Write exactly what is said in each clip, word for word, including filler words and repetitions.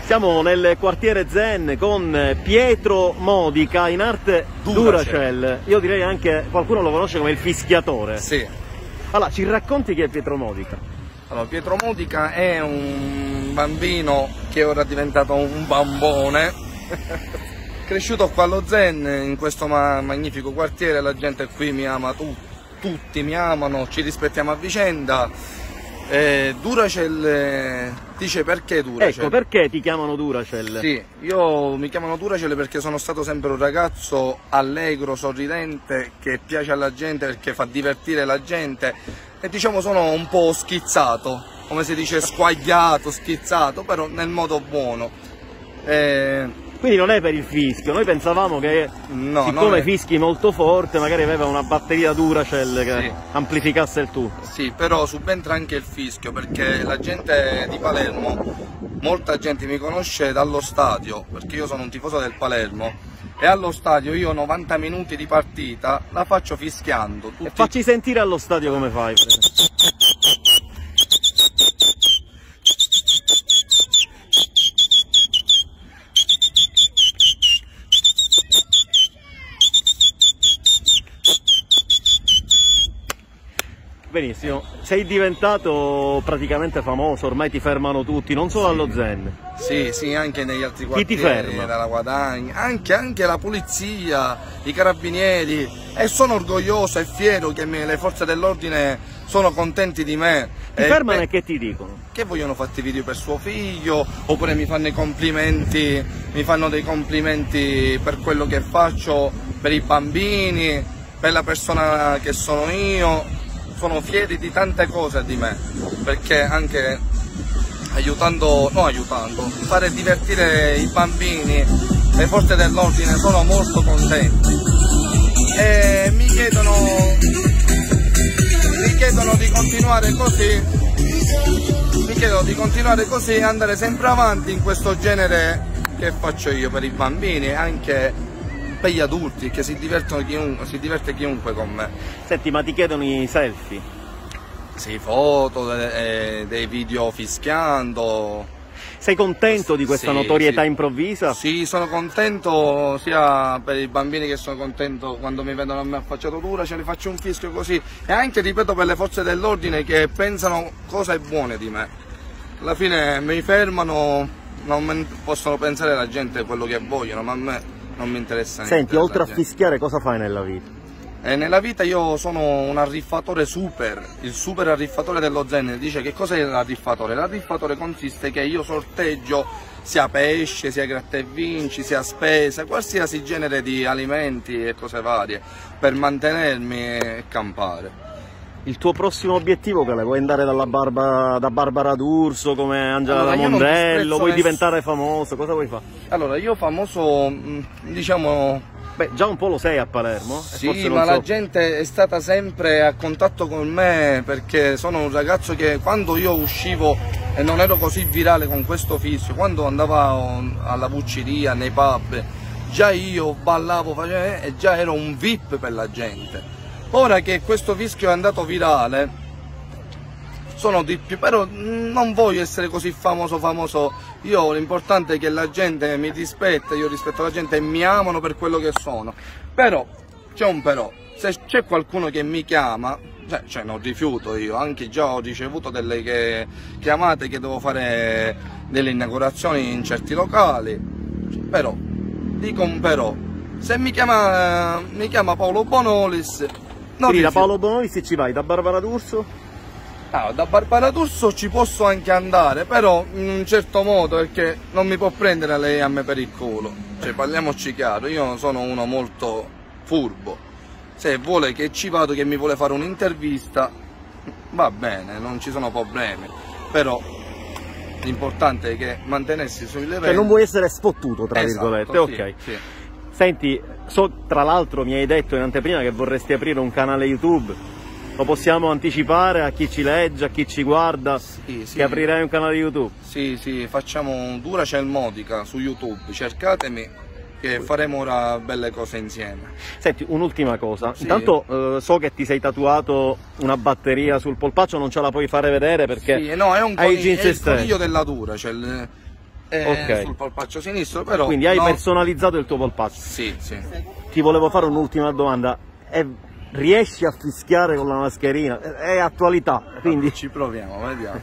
Siamo nel quartiere Zen con Pietro Modica, in arte Duracell. Io direi anche, qualcuno lo conosce come il fischiatore. Sì. Allora, ci racconti chi è Pietro Modica? Allora, Pietro Modica è un bambino che ora è diventato un bambone, cresciuto qua allo Zen, in questo ma magnifico quartiere. La gente qui mi ama, tu tutti mi amano, ci rispettiamo a vicenda. Eh, Duracell, eh, dice perché Duracell? Ecco, perché ti chiamano Duracell? Sì, io mi chiamano Duracell perché sono stato sempre un ragazzo allegro, sorridente, che piace alla gente perché fa divertire la gente e diciamo sono un po' schizzato, come si dice, squagliato, schizzato, però nel modo buono. Eh, Quindi non è per il fischio, noi pensavamo che no, siccome è... fischi molto forte magari aveva una batteria Duracell che sì. amplificasse il tutto. Sì, però subentra anche il fischio perché la gente di Palermo, molta gente mi conosce dallo stadio, perché io sono un tifoso del Palermo e allo stadio io novanta minuti di partita la faccio fischiando. Tutti... E facci sentire allo stadio come fai. Per Benissimo, sei diventato praticamente famoso, ormai ti fermano tutti, non solo sì. allo Zen. Sì, sì, anche negli altri quartieri. Chi ti ferma? Dalla Guadagna, anche, anche la polizia, i carabinieri, e sono orgoglioso e fiero che me, le forze dell'ordine sono contenti di me. Ti e fermano e che ti dicono? Che vogliono fatti video per suo figlio, oppure mi fanno i complimenti, mi fanno dei complimenti per quello che faccio, per i bambini, per la persona che sono io. Sono fieri di tante cose di me, perché anche aiutando, no aiutando, fare divertire i bambini, le forze dell'ordine sono molto contenti e mi chiedono, mi chiedono di continuare così, mi chiedono di continuare così e andare sempre avanti in questo genere che faccio io per i bambini e anche per gli adulti, che si divertono chiunque, si diverte chiunque con me. Senti, ma ti chiedono i selfie? Sì, foto, eh, dei video fischiando. Sei contento di questa sì, notorietà sì. improvvisa? Sì, sono contento sia per i bambini che sono contento quando mi vedono a me affacciato dura, ce li faccio un fischio così, e anche, ripeto, per le forze dell'ordine che pensano cose buone di me. Alla fine mi fermano, non possono pensare la gente quello che vogliono, ma a me non mi interessa niente. Senti, oltre a fischiare cosa fai nella vita? Eh, nella vita io sono un arriffatore super, il super arriffatore dello Zen. Dice che cos'è l'arriffatore? L'arriffatore consiste che io sorteggio sia pesce, sia gratta e vinci, sia spesa, qualsiasi genere di alimenti e cose varie per mantenermi e campare. Il tuo prossimo obiettivo qual è? Vuoi andare dalla Barba, da Barbara D'Urso come Angela allora, da Mondello? Vuoi diventare famoso? Cosa vuoi fare? Allora, io famoso, diciamo... Beh, già un po' lo sei a Palermo. Sì, ma so. La gente è stata sempre a contatto con me perché sono un ragazzo che quando io uscivo e non ero così virale con questo fischio, quando andavo alla Vucciria, nei pub, già io ballavo facevo, e già ero un V I P per la gente. Ora che questo fischio è andato virale, sono di più, però non voglio essere così famoso famoso. Io l'importante è che la gente mi rispetta, io rispetto la gente e mi amano per quello che sono. Però, c'è un però, se c'è qualcuno che mi chiama, cioè, cioè non rifiuto io, anche già ho ricevuto delle che, chiamate che devo fare delle inaugurazioni in certi locali, però, dico un però, se mi chiama, mi chiama Paolo Bonolis, non quindi da Paolo Bonolis ci vai, da Barbara D'Urso? Ah, da Barbara D'Urso ci posso anche andare, però in un certo modo, perché non mi può prendere lei a me per il culo. Cioè, parliamoci chiaro, io sono uno molto furbo. Se vuole che ci vado, che mi vuole fare un'intervista, va bene, non ci sono problemi. Però l'importante è che mantenersi sui livelli. Cioè non vuoi essere sfottuto, tra esatto, virgolette, sì, ok. Sì. Senti, so tra l'altro mi hai detto in anteprima che vorresti aprire un canale YouTube. Lo possiamo anticipare a chi ci legge, a chi ci guarda, sì, sì. Che aprirai un canale YouTube? Sì, sì, facciamo Duracell Modica su YouTube, cercatemi che faremo ora belle cose insieme. Senti, un'ultima cosa, sì. Intanto eh, so che ti sei tatuato una batteria sul polpaccio, non ce la puoi fare vedere perché sì, no, è un hai i jeans è il coniglio della Duracell. eh, okay. sul polpaccio sinistro, però... Quindi hai no. personalizzato il tuo polpaccio? Sì, sì. Ti volevo fare un'ultima domanda. È, riesci a fischiare con la mascherina? È attualità, quindi... Ci proviamo, vediamo.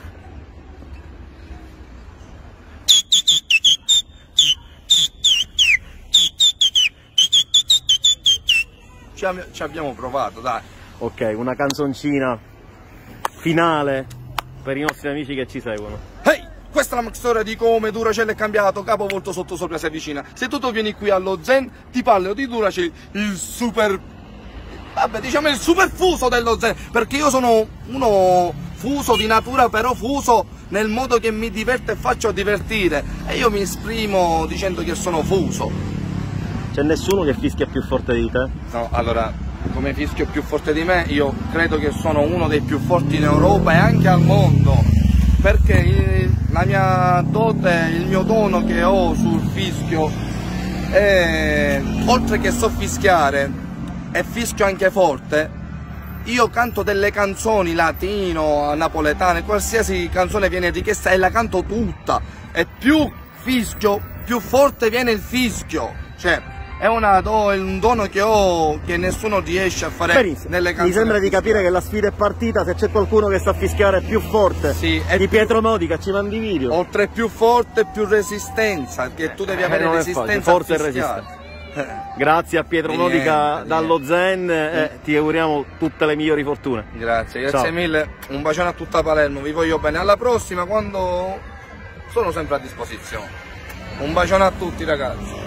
Ci, ab ci abbiamo provato, dai. Ok, una canzoncina finale per i nostri amici che ci seguono. Ehi! Questa è la storia di come Duracell è cambiato, capo volto sotto sopra si avvicina. Se tu vieni qui allo Zen, ti parlo di Duracell, il super... Vabbè, diciamo il super fuso dello Zen, perché io sono uno fuso di natura, però fuso nel modo che mi diverte e faccio divertire. E io mi esprimo dicendo che sono fuso. C'è nessuno che fischia più forte di te? No, allora, come fischio più forte di me, io credo che sono uno dei più forti in Europa e anche al mondo. Perché il, la mia dote, il mio dono che ho sul fischio, è, oltre che so fischiare e fischio anche forte, io canto delle canzoni latino, napoletane, qualsiasi canzone viene richiesta e la canto tutta, e più fischio, più forte viene il fischio, cioè è una do, un dono che ho che nessuno riesce a fare. Benissimo. Nelle canzoni. Mi sembra di capire che la sfida è partita. Se c'è qualcuno che sa fischiare più forte, sì, di più... Pietro Modica, ci mandi video. Oltre più forte più resistenza, che tu devi eh, avere resistenza, forza e resistenza. Grazie a Pietro niente, Modica niente. dallo Zen, eh, ti auguriamo tutte le migliori fortune. Grazie, grazie Ciao. mille, un bacione a tutta Palermo, vi voglio bene, alla prossima quando sono sempre a disposizione. Un bacione a tutti ragazzi.